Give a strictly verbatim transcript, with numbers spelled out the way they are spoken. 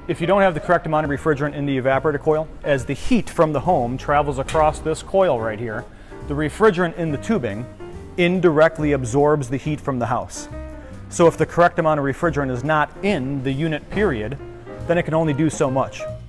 If you don't have the correct amount of refrigerant in the evaporator coil, as the heat from the home travels across this coil right here, the refrigerant in the tubing indirectly absorbs the heat from the house. So if the correct amount of refrigerant is not in the unit period, then it can only do so much.